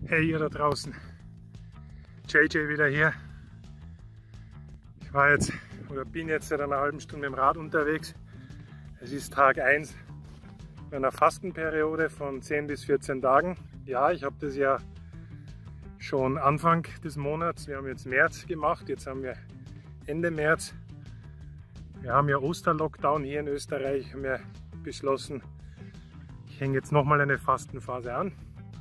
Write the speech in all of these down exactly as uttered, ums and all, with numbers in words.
Hey ihr da draußen, J J wieder hier. Ich war jetzt oder bin jetzt seit einer halben Stunde mit dem Rad unterwegs. Es ist Tag eins einer Fastenperiode von zehn bis vierzehn Tagen. Ja, ich habe das ja schon Anfang des Monats, wir haben jetzt März gemacht, jetzt haben wir Ende März. Wir haben ja Osterlockdown hier in Österreich, haben wir beschlossen, ich hänge jetzt nochmal eine Fastenphase an.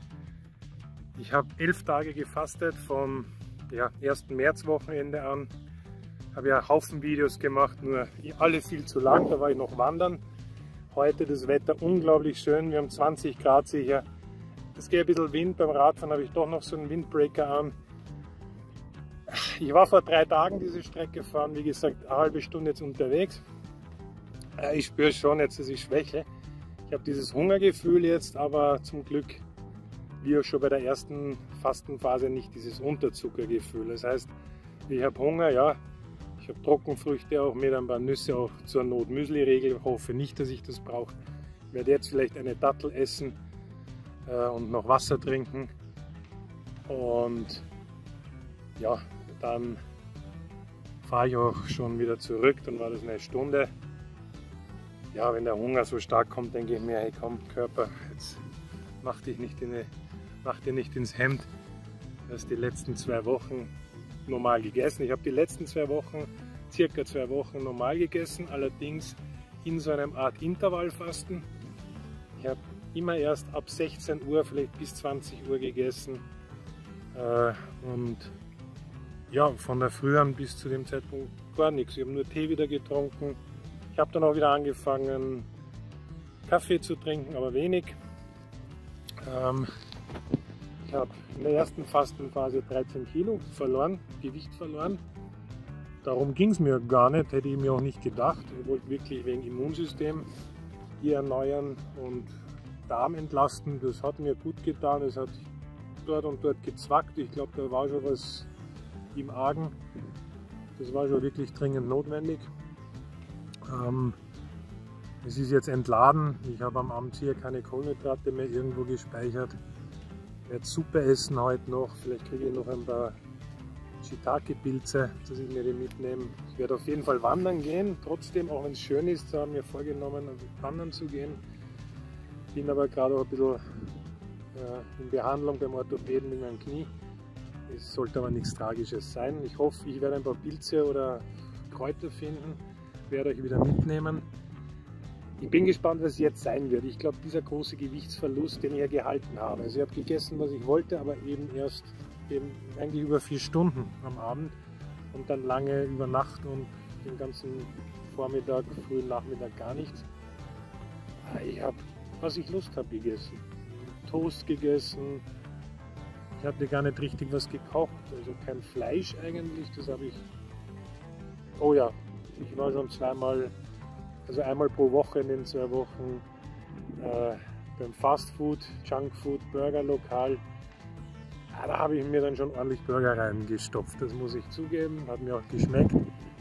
Ich habe elf Tage gefastet vom ja, ersten Märzwochenende an. Habe ja Haufen Videos gemacht, nur alle viel zu lang, da war ich noch wandern. Heute das Wetter unglaublich schön, wir haben zwanzig Grad sicher. Es geht ein bisschen Wind, beim Radfahren habe ich doch noch so einen Windbreaker an. Ich war vor drei Tagen diese Strecke gefahren, wie gesagt, eine halbe Stunde jetzt unterwegs. Ich spüre schon jetzt, dass ich schwäche. Ich habe dieses Hungergefühl jetzt, aber zum Glück, wie auch schon bei der ersten Fastenphase, nicht dieses Unterzuckergefühl. Das heißt, ich habe Hunger, ja, ich habe Trockenfrüchte auch mit, ein paar Nüsse auch zur Not Müsli-Regel. Ich hoffe nicht, dass ich das brauche. Ich werde jetzt vielleicht eine Dattel essen äh, und noch Wasser trinken. Und ja, dann fahre ich auch schon wieder zurück. Dann war das eine Stunde. Ja, wenn der Hunger so stark kommt, denke ich mir, hey komm Körper, jetzt mach dich nicht, in eine, mach dir nicht ins Hemd. Du hast die letzten zwei Wochen normal gegessen. Ich habe die letzten zwei Wochen, circa zwei Wochen normal gegessen, allerdings in so einem Art Intervallfasten. Ich habe immer erst ab sechzehn Uhr, vielleicht bis zwanzig Uhr gegessen. Äh, und ja, von der Früh an bis zu dem Zeitpunkt gar nichts. Ich habe nur Tee wieder getrunken. Ich habe dann auch wieder angefangen, Kaffee zu trinken, aber wenig. Ähm, ich habe in der ersten Fastenphase dreizehn Kilo verloren, Gewicht verloren. Darum ging es mir gar nicht, hätte ich mir auch nicht gedacht. Ich wollte wirklich wegen Immunsystem hier erneuern und Darm entlasten. Das hat mir gut getan. Es hat dort und dort gezwackt. Ich glaube, da war schon was im Argen. Das war schon wirklich dringend notwendig. Ähm, es ist jetzt entladen. Ich habe am Abend hier keine Kohlenhydrate mehr irgendwo gespeichert. Ich werde Suppe essen heute noch. Vielleicht kriege ich noch ein paar Shiitake-Pilze, dass ich mir die mitnehme. Ich werde auf jeden Fall wandern gehen. Trotzdem, auch wenn es schön ist, haben wir vorgenommen, wandern zu gehen. Bin aber gerade auch ein bisschen äh, in Behandlung beim Orthopäden mit meinem Knie. Es sollte aber nichts Tragisches sein. Ich hoffe, ich werde ein paar Pilze oder Kräuter finden. Werde euch wieder mitnehmen. Ich bin gespannt, was jetzt sein wird. Ich glaube, dieser große Gewichtsverlust, den ich ja gehalten habe. Also ich habe gegessen, was ich wollte, aber eben erst eben eigentlich über vier Stunden am Abend und dann lange über Nacht und den ganzen Vormittag, frühen Nachmittag gar nichts. Ich habe, was ich Lust habe, gegessen. Toast gegessen. Ich hatte gar nicht richtig was gekocht, also kein Fleisch eigentlich. Das habe ich. Oh ja. Ich war schon zweimal, also einmal pro Woche in den zwei Wochen äh, beim Fastfood, Junkfood, Burgerlokal. Ja, da habe ich mir dann schon ordentlich Burger reingestopft, das muss ich zugeben, hat mir auch geschmeckt.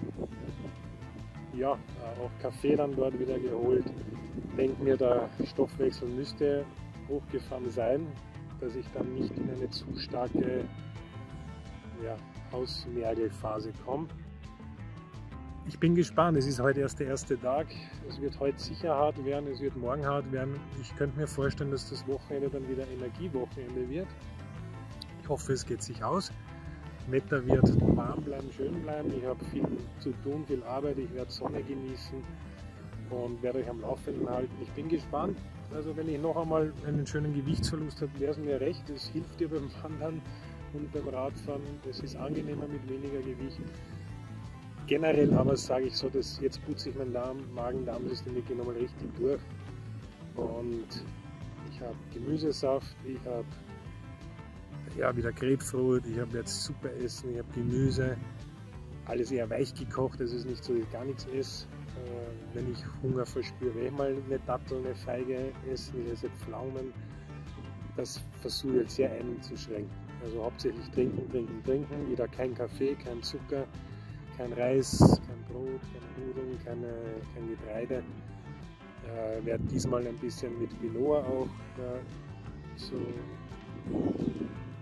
Ja, äh, auch Kaffee dann dort wieder geholt. Ich denke mir, der Stoffwechsel müsste hochgefahren sein, dass ich dann nicht in eine zu starke ja, Ausmergelphase komme. Ich bin gespannt, es ist heute erst der erste Tag, es wird heute sicher hart werden, es wird morgen hart werden. Ich könnte mir vorstellen, dass das Wochenende dann wieder Energiewochenende wird. Ich hoffe, es geht sich aus. Das Wetter wird warm bleiben, schön bleiben. Ich habe viel zu tun, viel Arbeit, ich werde Sonne genießen und werde euch am Laufenden halten. Ich bin gespannt, also wenn ich noch einmal einen schönen Gewichtsverlust habe, wäre es mir recht. Es hilft dir beim Wandern und beim Radfahren, es ist angenehmer mit weniger Gewicht. Generell aber sage ich so, dass jetzt putze ich mein Magen-Darm-System wirklich nochmal richtig durch. Und ich habe Gemüsesaft, ich habe ja, wieder Grapefruit, ich habe jetzt Suppe essen, ich habe Gemüse. Alles eher weich gekocht, es ist nicht so, dass ich gar nichts esse. Äh, wenn ich Hunger verspüre, werde ich mal eine Dattel, eine Feige essen, ich esse Pflaumen. Das versuche ich jetzt sehr einzuschränken. Also hauptsächlich trinken, trinken, trinken. Wieder kein Kaffee, kein Zucker. Kein Reis, kein Brot, keine Nudeln, keine, kein Getreide. Äh, werde diesmal ein bisschen mit Quinoa auch äh, so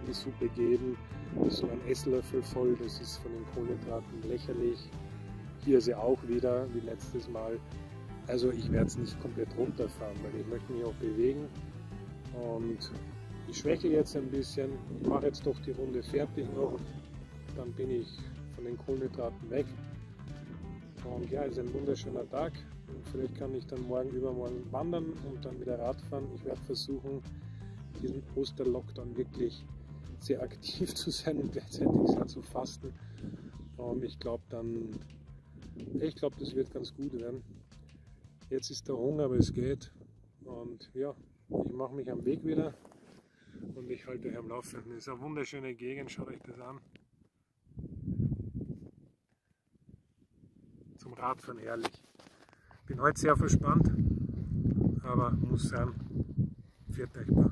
Linsensuppe geben, so ein Esslöffel voll, das ist von den Kohlenhydraten lächerlich. Hier ist sie auch wieder, wie letztes Mal. Also ich werde es nicht komplett runterfahren, weil ich möchte mich auch bewegen. Und ich schwäche jetzt ein bisschen, ich mache jetzt doch die Runde fertig noch, dann bin ich von den Kohlenhydraten weg. Und ja, es ist ein wunderschöner Tag. Und vielleicht kann ich dann morgen, übermorgen wandern und dann wieder Radfahren. Ich werde versuchen, diesen Osterlockdown wirklich sehr aktiv zu sein und gleichzeitig sehr zu fasten. Und ich glaube dann, ich glaube, das wird ganz gut werden. Jetzt ist der Hunger, aber es geht. Und ja, ich mache mich am Weg wieder und ich halte euch am Laufenden. Das ist eine wunderschöne Gegend, schaut euch das an. Zum Radfahren herrlich. Bin heute sehr verspannt, aber muss sein, viert euch bald.